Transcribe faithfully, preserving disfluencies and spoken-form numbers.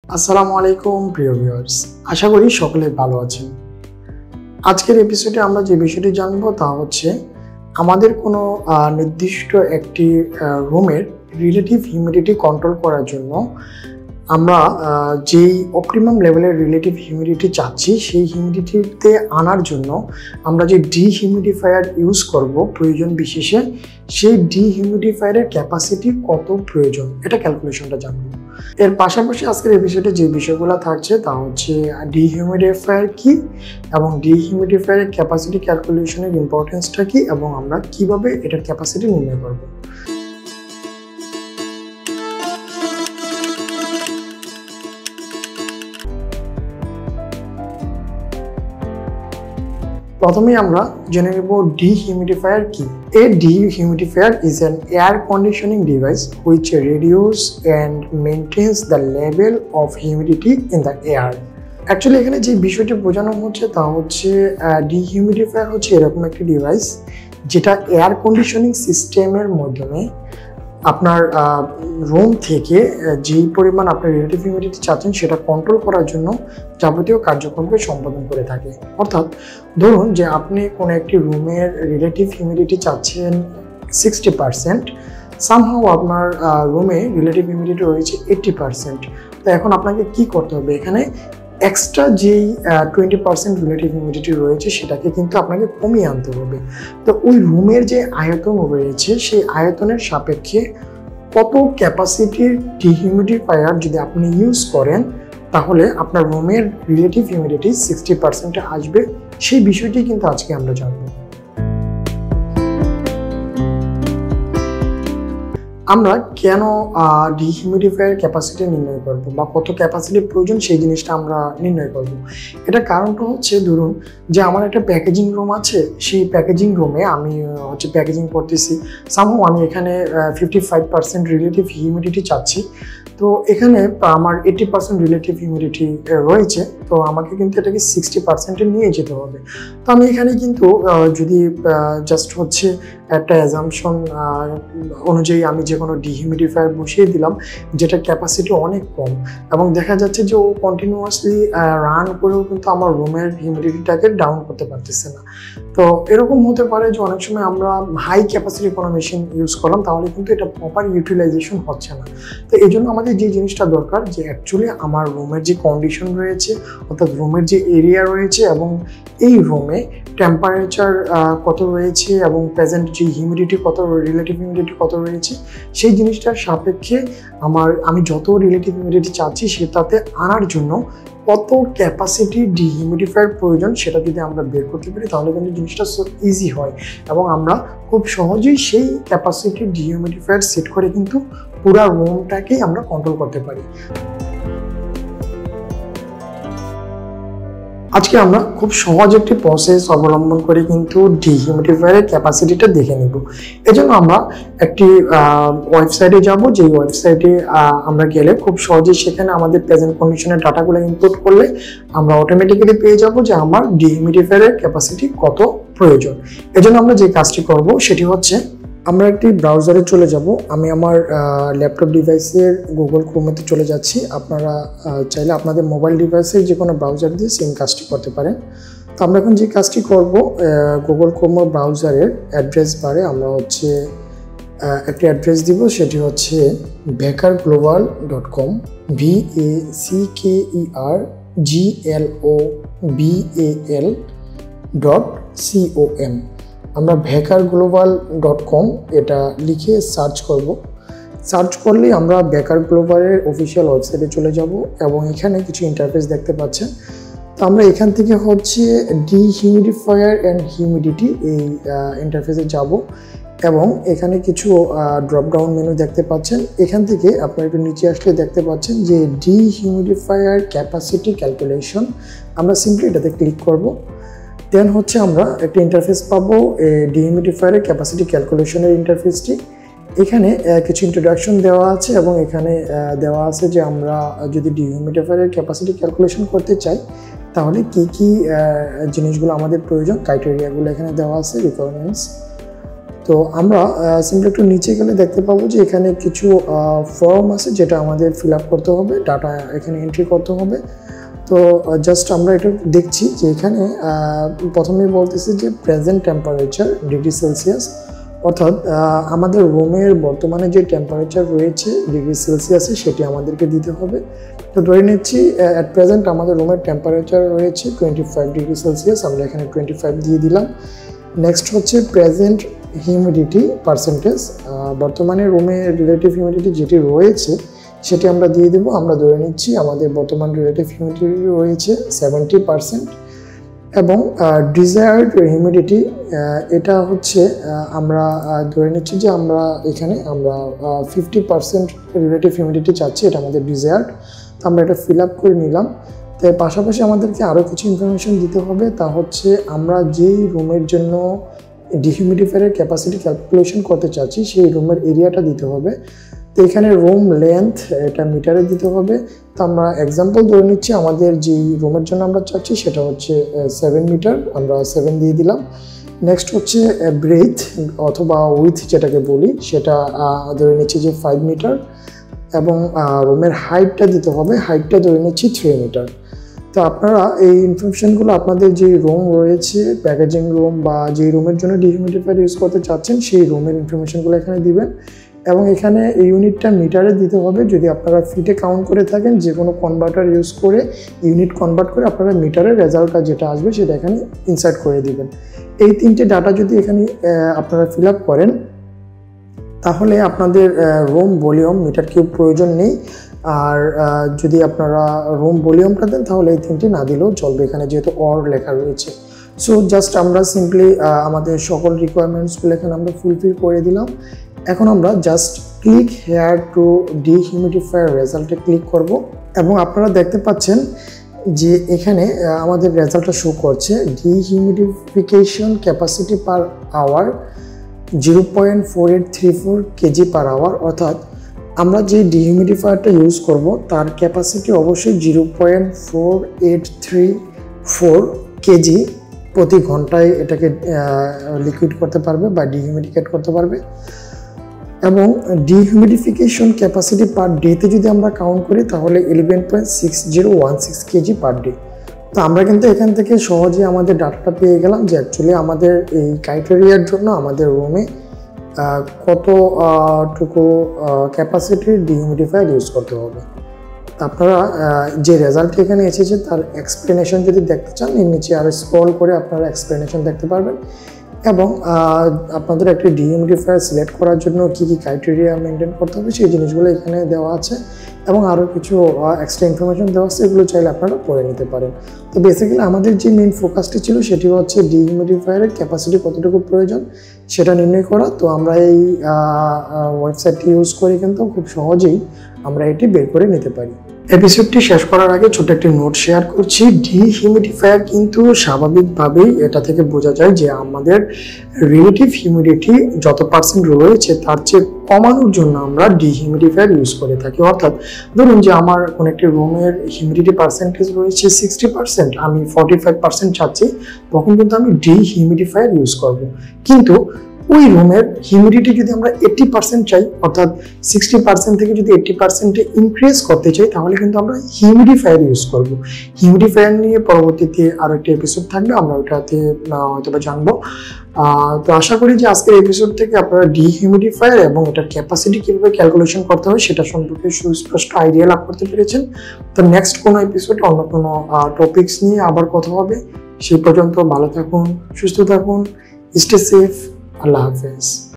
আসসালামু আলাইকুম প্রিয় ভিউয়ার্স, আশা করি সকলে ভালো আছেন। আজকের এপিসোডে আমরা যে বিষয়টি জানব তা হচ্ছে আমাদের কোনো নির্দিষ্ট একটি রুমের রিলেটিভ হিউমিডিটি কন্ট্রোল করার জন্য আমরা যেই অপটিমাম লেভেলের রিলেটিভ হিউমিডিটি চাচ্ছি সেই হিউমিডিটিতে আনার জন্য আমরা যে ডিহিউমিডিফায়ার ইউজ করব প্রয়োজন বিশেষে, সেই ডিহিউমিডিফায়ারের ক্যাপাসিটি কত প্রয়োজন এটা ক্যালকুলেশনটা জানব। এর পাশাপাশি আজকের এপিসোডে যে বিষয়গুলো থাকছে তা হচ্ছে ডিহিউমিডিফায়ার কি এবং ডিহিউমিডিফায়ারের ক্যাপাসিটি ক্যালকুলেশনের ইম্পর্টেন্সটা কি এবং আমরা কিভাবে এটার ক্যাপাসিটি নির্ণয় করব। প্রথমেই আমরা জেনে নেব dehumidifier কি। A dehumidifier is an air conditioning device which reduces and maintains the level of humidity in the air. Actually এখানে যে বিষয়টি বোঝানো হচ্ছে তা হচ্ছে ডিহিউমিডিফায়ার হচ্ছে এরকম একটি ডিভাইস যেটা এয়ার কন্ডিশনিং সিস্টেমের মাধ্যমে আপনার রুম থেকে যেই পরিমাণ আপনার রিলেটিভ হিউমিডিটি চাচ্ছেন সেটা কন্ট্রোল করার জন্য যাবতীয় কার্যক্রমকে সম্পাদন করে থাকে। অর্থাৎ ধরুন যে আপনি কোনো একটি রুমের রিলেটিভ হিউমিডিটি চাচ্ছেন সিক্সটি পার্সেন্ট, সামহাও আপনার রুমে রিলেটিভ হিউমিডিটি রয়েছে এইট্টি পার্সেন্ট। তো এখন আপনাকে কি করতে হবে, এখানে এক্সট্রা যেই টোয়েন্টি পার্সেন্ট রিলেটিভ হিউমিডিটি রয়েছে সেটাকে কিন্তু আপনাকে কমিয়ে আনতে হবে। তো ওই রুমের যে আয়তন রয়েছে সেই আয়তনের সাপেক্ষে কত ক্যাপাসিটির ডিহিউমিডিফায়ার যদি আপনি ইউজ করেন তাহলে আপনার রুমের রিলেটিভ হিউমিডিটি সিক্সটি পার্সেন্টে আসবে, সেই বিষয়টি কিন্তু আজকে আমরা জানবো। আমরা কেন ডিহিউমিডিফায়ার ক্যাপাসিটি নির্ণয় করব বা কত ক্যাপাসিটির প্রয়োজন সেই জিনিসটা আমরা নির্ণয় করব। এটা কারণটা হচ্ছে ধরুন যে আমার একটা প্যাকেজিং রুম আছে, সেই প্যাকেজিং রুমে আমি হচ্ছে প্যাকেজিং করতেছি, সামহাও আমি এখানে fifty five percent relative humidity চাচ্ছি। তো এখানে আমার এইটি পার্সেন্ট রিলেটিভ হিউমিডিটি রয়েছে, তো আমাকে কিন্তু এটাকে সিক্সটি পার্সেন্টে নিয়ে যেতে হবে। তো আমি এখানে কিন্তু যদি জাস্ট হচ্ছে একটা অ্যাজাম্পশন অনুযায়ী আমি যে কোনো ডিহিউমিডিফায়ার বসিয়ে দিলাম যেটা ক্যাপাসিটি অনেক কম এবং দেখা যাচ্ছে যে ও কন্টিনিউয়াসলি রান করেও কিন্তু আমার রুমের হিউমিডিটিটাকে ডাউন করতে পারতেছে না। তো এরকম হতে পারে যে অনেক সময় আমরা হাই ক্যাপাসিটি কোনো মেশিন ইউজ করলাম তাহলে কিন্তু এটা প্রপার ইউটিলাইজেশন হচ্ছে না। তো এই জন্য আমাদের যে জিনিসটা দরকার যে অ্যাকচুয়ালি আমার রুমের যে কন্ডিশন রয়েছে অর্থাৎ রুমের যে এরিয়া রয়েছে এবং এই রুমে টেম্পারেচার কত রয়েছে এবং প্রেজেন্ট যে হিউমিডিটি কত রিলেটিভ হিউমিডিটি কত রয়েছে সেই জিনিসটার সাপেক্ষে আমার আমি যত রিলেটিভ হিউমিডিটি চাচ্ছি সেটাতে আনার জন্য কত ক্যাপাসিটি ডিহিউমিডিফায়ার প্রয়োজন সেটা যদি আমরা বের করতে পারি তাহলে কিন্তু জিনিসটা সো ইজি হয় এবং আমরা খুব সহজেই সেই ক্যাপাসিটি ডিহিউমিডিফায়ার সেট করে কিন্তু পুরো রুমটাকেই আমরা কন্ট্রোল করতে পারি। আজকে আমরা খুব সহজ একটি প্রসেস অবলম্বন করে কিন্তু ডিহিউমিডিফায়ারের ক্যাপাসিটিটা দেখে নিব। এজন্য আমরা একটি ওয়েবসাইটে যাব, যে ওয়েবসাইটে আমরা গেলে খুব সহজেই সেখানে আমাদের প্রেজেন্ট কন্ডিশনের ডাটাগুলো ইনপুট করলে আমরা অটোমেটিক্যালি পেয়ে যাব যে আমার ডিহিউমিডিফায়ারের ক্যাপাসিটি কত প্রয়োজন। এজন্য আমরা যে কাজটি করব সেটি হচ্ছে আমরা একটি ব্রাউজারে চলে যাব। আমি আমার ল্যাপটপ ডিভাইসের গুগল ক্রোমেতে চলে যাচ্ছি, আপনারা চাইলে আপনাদের মোবাইল ডিভাইসের যে কোনো ব্রাউজার দিয়ে সেম কাজটি করতে পারেন। তো আমরা এখন যে কাজটি করব গুগল ক্রোম ব্রাউজারের অ্যাড্রেস বারে আমরা হচ্ছে একটি অ্যাড্রেস দিব, সেটি হচ্ছে Vacker global dot com, V A C K E R G L O B A L dot C O M. আমরা বেকার গ্লোবাল ডট কম এটা লিখে সার্চ করব। সার্চ করলেই আমরা বেকার গ্লোবালের অফিসিয়াল ওয়েবসাইটে চলে যাব এবং এখানে কিছু ইন্টারফেস দেখতে পাচ্ছেন। তো আমরা এখান থেকে হচ্ছে ডিহিউমিডিফায়ার অ্যান্ড হিউমিডিটি এই ইন্টারফেসে যাব এবং এখানে কিছু ড্রপ ডাউন মেনু দেখতে পাচ্ছেন। এখান থেকে আপনারা একটু নিচে আসলে দেখতে পাচ্ছেন যে ডিহিউমিডিফায়ার ক্যাপাসিটি ক্যালকুলেশন, আমরা সিম্পলি এটাতে ক্লিক করব। দেন হচ্ছে আমরা একটা ইন্টারফেস পাবো ডিহিউমিডিফায়ারের ক্যাপাসিটি ক্যালকুলেশনের ইন্টারফেসটি। এখানে কিছু ইন্ট্রোডাকশন দেওয়া আছে এবং এখানে দেওয়া আছে যে আমরা যদি ডিহিউমিডিফায়ারের ক্যাপাসিটি ক্যালকুলেশন করতে চাই তাহলে কি কি জিনিসগুলো আমাদের প্রয়োজন, ক্রাইটেরিয়াগুলো এখানে দেওয়া আছে, রিকোয়ারমেন্টস। তো তো আমরা সিম্পলি একটু নিচে গেলে দেখতে পাবো যে এখানে কিছু ফর্ম আছে যেটা আমাদের ফিল আপ করতে হবে, ডাটা এখানে এন্ট্রি করতে হবে। তো জাস্ট আমরা এটা দেখছি যে এখানে প্রথমেই বলতেছি যে প্রেজেন্ট টেম্পারেচার ডিগ্রি সেলসিয়াস, অর্থাৎ আমাদের রুমের বর্তমানে যে টেম্পারেচার রয়েছে ডিগ্রি সেলসিয়াসে সেটি আমাদেরকে দিতে হবে। তো ধরে নিচ্ছি অ্যাট প্রেজেন্ট আমাদের রুমের টেম্পারেচার রয়েছে টোয়েন্টি ফাইভ ডিগ্রি সেলসিয়াস, আমরা এখানে টোয়েন্টি ফাইভ দিয়ে দিলাম। নেক্সট হচ্ছে প্রেজেন্ট হিউমিডিটি পার্সেন্টেজ, বর্তমানে রুমের রিলেটিভ হিউমিডিটি যেটি রয়েছে সেটি আমরা দিয়ে দেবো। আমরা ধরে নিচ্ছি আমাদের বর্তমান রিলেটিভ হিউমিডিটি রয়েছে সেভেন্টি পার্সেন্ট এবং ডিজায়ার্ড হিউমিডিটি এটা হচ্ছে আমরা ধরে নিচ্ছি যে আমরা এখানে আমরা ফিফটি পার্সেন্ট রিলেটিভ হিউমিডিটি চাচ্ছি, এটা আমাদের ডিজায়ার্ড। তো আমরা এটা ফিল আপ করে নিলাম। তো পাশাপাশি আমাদেরকে আরও কিছু ইনফরমেশন দিতে হবে, তা হচ্ছে আমরা যেই রুমের জন্য ডিহিউমিডিফায়ারের ক্যাপাসিটি ক্যালকুলেশন করতে চাচ্ছি সেই রুমের এরিয়াটা দিতে হবে। তো এখানে রুম লেন্থ এটা মিটারে দিতে হবে। তো আমরা এক্সাম্পল ধরে নিচ্ছি আমাদের যেই রুমের জন্য আমরা চাচ্ছি সেটা হচ্ছে সেভেন মিটার, আমরা সেভেন দিয়ে দিলাম। নেক্সট হচ্ছে ব্রেথ অথবা উইথ যেটাকে বলি সেটা ধরে নিচ্ছি যে ফাইভ মিটার এবং রুমের হাইটটা দিতে হবে, হাইটটা ধরে নিচ্ছি থ্রি মিটার। তো আপনারা এই ইনফরমেশনগুলো আপনাদের যে রুম রয়েছে প্যাকেজিং রুম বা যে রুমের জন্য ডিহিউমিডিফায়ার ইউজ করতে চাচ্ছেন সেই রুমের ইনফরমেশনগুলো এখানে দিবেন এবং এখানে এই ইউনিটটা মিটারে দিতে হবে। যদি আপনারা ফিটে কাউন্ট করে থাকেন যে কোনো কনভার্টার ইউজ করে ইউনিট কনভার্ট করে আপনারা মিটারের রেজাল্টটা যেটা আসবে সেটা এখানে ইনসার্ট করে দিবেন। এই তিনটে ডাটা যদি এখানে আপনারা ফিল আপ করেন তাহলে আপনাদের রুম ভলিউম মিটার কিউব প্রয়োজন নেই। আর যদি আপনারা রুম ভলিউমটা দেন তাহলে এই তিনটি না দিলেও চলবে, এখানে যেহেতু অর লেখা রয়েছে। সো জাস্ট আমরা সিম্পলি আমাদের সকল রিকোয়ারমেন্টসগুলো এখানে আমরা ফুলফিল করে দিলাম। এখন আমরা just click here to dehumidifier রেজাল্টে ক্লিক করব এবং আপনারা দেখতে পাচ্ছেন যে এখানে আমাদের রেজাল্টটা শো করছে dehumidification capacity per hour zero point four eight three four KG per hour, অর্থাৎ আমরা যে ডিহিউমিডিফায়ারটা ইউজ করব তার ক্যাপাসিটি অবশ্যই zero point four eight three four KG প্রতি ঘন্টায় এটাকে লিকুইড করতে পারবে বা ডিহিউমিডিকেট করতে পারবে। এবং ডিহিউমিডিফিকেশন ক্যাপাসিটি পার ডেতে যদি আমরা কাউন্ট করি তাহলে eleven point six zero one six KG per day. তো আমরা কিন্তু এখান থেকে সহজে আমাদের ডাটাটা পেয়ে গেলাম যে অ্যাকচুয়ালি আমাদের এই ক্রাইটেরিয়ার জন্য আমাদের রুমে কতটুকু ক্যাপাসিটির ডিহিউমিডিফায়ার ইউজ করতে হবে। আপনারা যে রেজাল্ট এখানে এসেছে তার এক্সপ্লেনেশন যদি দেখতে চান এর নিচে আরও স্ক্রল করে আপনারা এক্সপ্লেনেশন দেখতে পারবেন এবং আপনাদের একটি ডিহিউমিডিফায়ার সিলেক্ট করার জন্য কী কী ক্রাইটেরিয়া মেনটেন করতে হবে সেই জিনিসগুলো এখানে দেওয়া আছে এবং আরও কিছু এক্সট্রা ইনফরমেশন দেওয়া আছে, এগুলো চাইলে আপনারা পড়ে নিতে পারেন। তো বেসিক্যালি আমাদের যে মেইন ফোকাসটি ছিল সেটি হচ্ছে ডিহিউমিডিফায়ারের ক্যাপাসিটি কতটুকু প্রয়োজন সেটা নির্ণয় করা। তো আমরা এই ওয়েবসাইটটি ইউজ করে কিন্তু খুব সহজেই আমরা এটি বের করে নিতে পারি। এপিসোডটি শেষ করার আগে ছোট একটি নোট শেয়ার করছি। ডিহিউমিডিফায়ার কিন্তু স্বাভাবিকভাবেই এটা থেকে বোঝা যায় যে আমাদের রিলেটিভ হিউমিডিটি যত পার্সেন্ট রয়েছে তার চেয়ে কমানোর জন্য আমরা ডিহিউমিডিফায়ার ইউজ করে থাকি। অর্থাৎ ধরুন যে আমার কোনো একটি রুমের হিউমিডিটি পার্সেন্টেজ রয়েছে সিক্সটি পার্সেন্ট, আমি ফর্টি ফাইভ পার্সেন্ট চাচ্ছি, তখন কিন্তু আমি ডিহিউমিডিফায়ার ইউজ করব। কিন্তু ওই রুমের হিউমিডিটি যদি আমরা এইটি পার্সেন্ট চাই, অর্থাৎ সিক্সটি পার্সেন্ট থেকে যদি এইটি পার্সেন্টে ইনক্রিজ করতে চাই তাহলে কিন্তু আমরা হিউমিডিফায়ার ইউজ করব। হিউমিডিফায়ার নিয়ে পরবর্তীতে আরও একটি এপিসোড থাকবে, আমরা ওটাতে হয়তো বা জানবো। তো আশা করি যে আজকের এপিসোড থেকে আপনারা ডিহিউমিডিফায়ার এবং এটার ক্যাপাসিটি কীভাবে ক্যালকুলেশন করতে হয় সেটা সম্পর্কে সুস্পষ্ট আইডিয়া লাভ করতে পেরেছেন। তো নেক্সট কোনো এপিসোডে অন্য কোনো টপিকস নিয়ে আবার কথা হবে। সেই পর্যন্ত ভালো থাকুন, সুস্থ থাকুন, স্টে সেফ, আল্লাহ হাফেজ।